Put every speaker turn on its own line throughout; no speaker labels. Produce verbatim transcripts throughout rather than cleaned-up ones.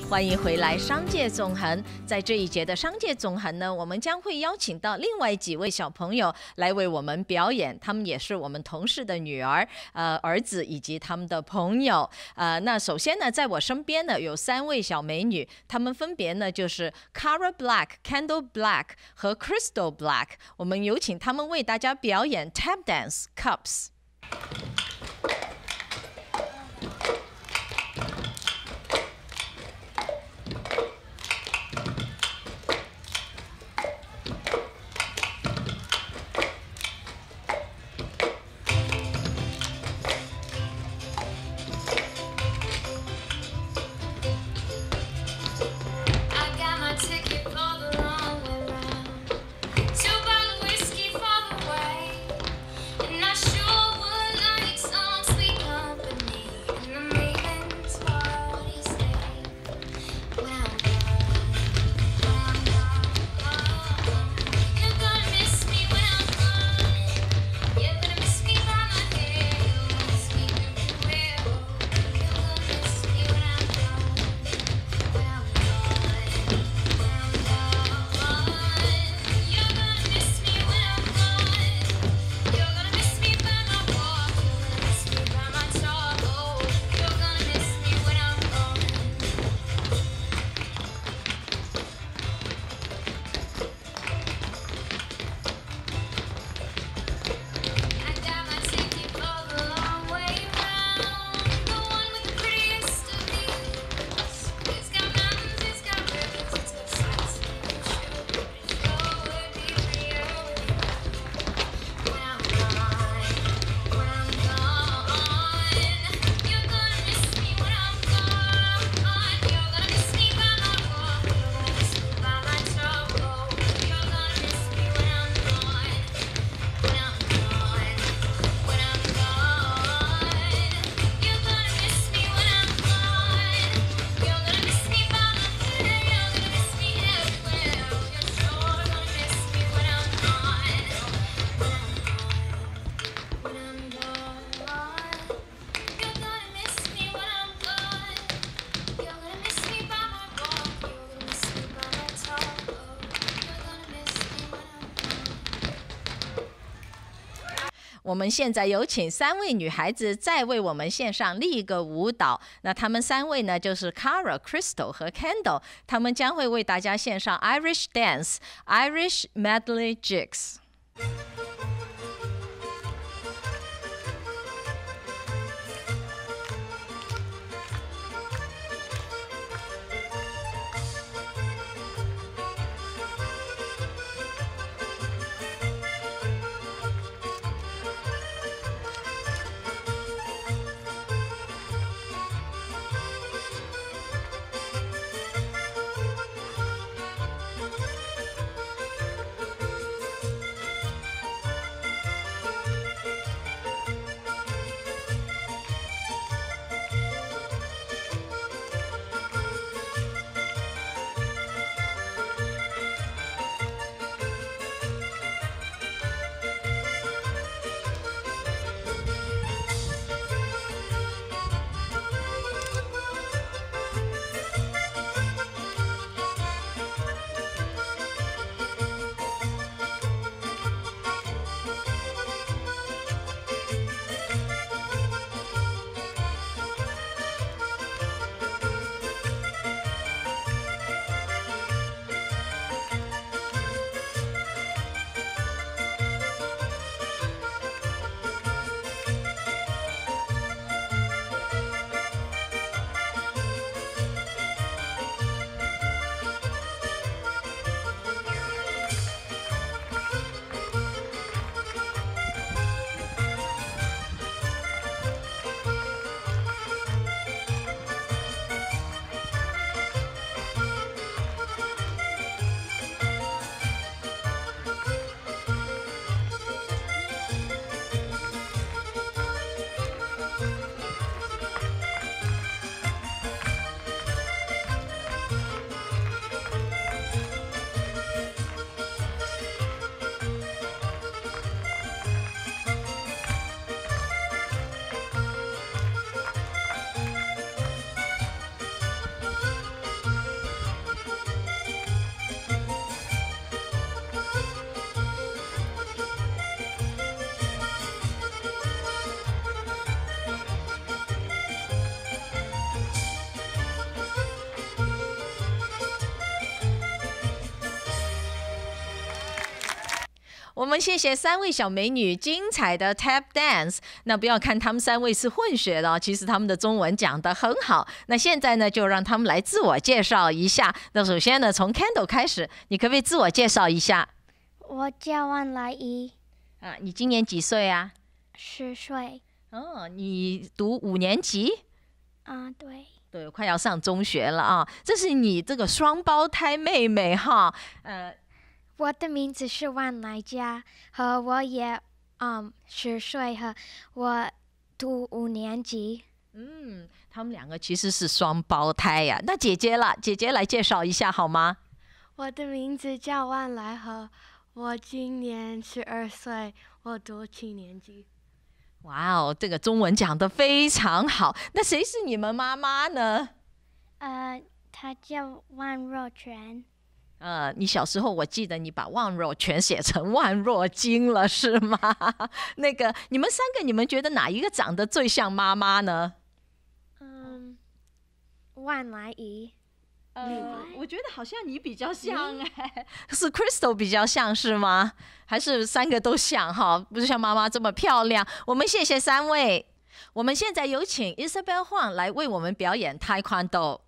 欢迎回来，商界纵横。在这一节的商界纵横呢，我们将会邀请到另外几位小朋友来为我们表演，他们也是我们同事的女儿、呃儿子以及他们的朋友。呃，那首先呢，在我身边呢有三位小美女，她们分别呢就是 Cara Black、Kendall Black 和 Crystal Black。我们有请她们为大家表演 Tap Dance Cups。我们现在有请三位女孩子再为我们献上另一个舞蹈。那她们三位呢，就是 Cara、Crystal 和 Kendall， 她们将会为大家献上 Irish Dance、Irish Medley Jigs。 我们谢谢三位小美女精彩的 tap dance。那不要看她们三位是混血的，其实她们的中文讲得很好。那现在呢，就让她们来自我介绍一下。那首先呢，从 Kendall 开始，你可不可以自我介绍一下？
我叫万来怡。
啊，你今年几岁啊？
十岁。
哦，你读五年级？
啊，对。
对，快要上中学了啊！这是你这个双胞胎妹妹哈，呃。
我的名字是万来佳，和我也嗯十岁，和我读五年级。
嗯，他们两个其实是双胞胎呀。那姐姐啦，姐姐来介绍一下好吗？
我的名字叫万来和，我今年十二岁，我读七年级。
哇哦，这个中文讲得非常好。那谁是你们妈妈呢？
呃，她叫万若泉。
呃，你小时候我记得你把万若全写成万若金了，是吗？那个你们三个，你们觉得哪一个长得最像妈妈呢？
嗯，万来怡。
呃，我觉得好像你比较像哎，是 Crystal 比较像是吗？还是三个都像哈？不是像妈妈这么漂亮。我们谢谢三位。我们现在有请 Isabel Huang 来为我们表演 Taekwondo。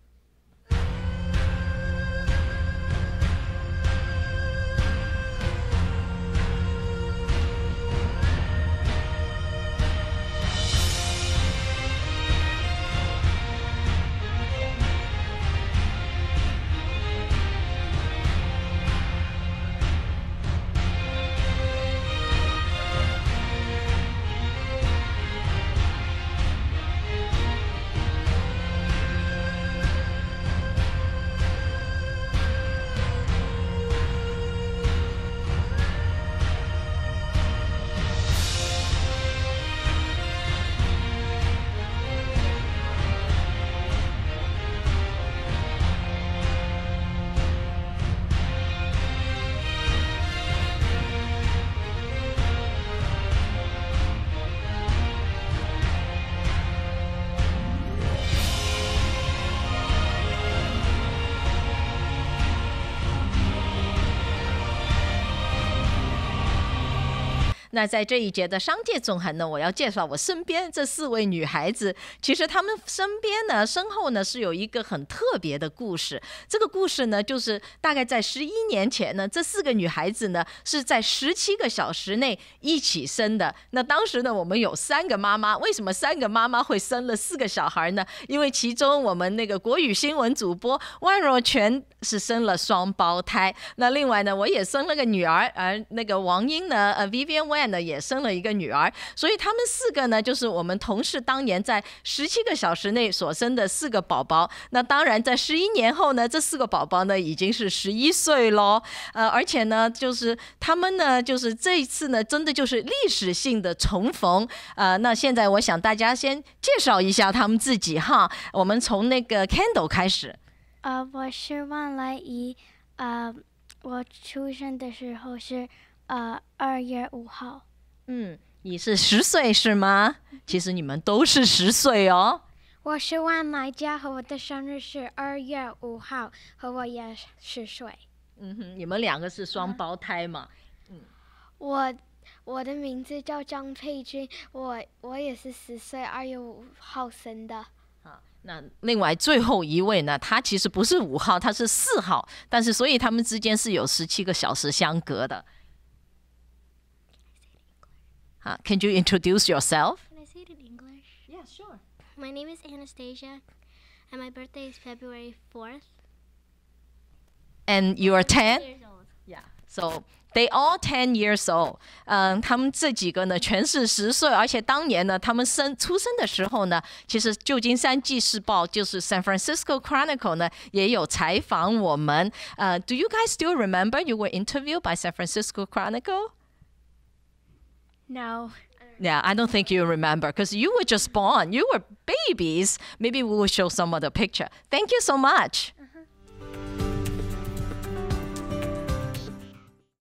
那在这一节的商界纵横呢，我要介绍我身边这四位女孩子。其实她们身边呢，身后呢是有一个很特别的故事。这个故事呢，就是大概在十一年前呢，这四个女孩子呢是在十七个小时内一起生的。那当时呢，我们有三个妈妈。为什么三个妈妈会生了四个小孩呢？因为其中我们那个国语新闻主播万若泉是生了双胞胎。那另外呢，我也生了个女儿，而那个王英呢，呃 Vivian Wan。呢也生了一个女儿，所以他们四个呢，就是我们同事当年在十七个小时内所生的四个宝宝。那当然，在十一年后呢，这四个宝宝呢已经是十一岁咯。呃，而且呢，就是他们呢，就是这一次呢，真的就是历史性的重逢。呃，那现在我想大家先介绍一下他们自己哈。我们从那个 Kendall 开始。
呃，我是万来怡。呃，我出生的时候是。呃，二月五号。
嗯，你是十岁是吗？其实你们都是十岁哦。
我是万来佳，和我的生日是二月五号，和我也十岁。
嗯哼，你们两个是双胞胎嘛？
嗯，我我的名字叫张佩君，我我也是十岁，二月五号生的。
啊，那另外最后一位呢？他其实不是五号，他是四号，但是所以他们之间是有十七个小时相隔的。Uh, can you introduce yourself?
Can I say it in English?
Yeah, sure.
My name is Anastasia, and my birthday is February fourth.
And you are ten?
Years old.
Yeah. So they all ten years old. 嗯，他们这几个呢，全是十岁，而且当年呢，他们生出生的时候呢，其实旧金山纪事报就是 San Francisco Chronicle 呢，也有采访我们。呃、uh, ，Do you guys still remember you were interviewed by San Francisco Chronicle?No. Yeah, I don't think you remember because you were just born. You were babies. Maybe we will show some of the picture. Thank you so much.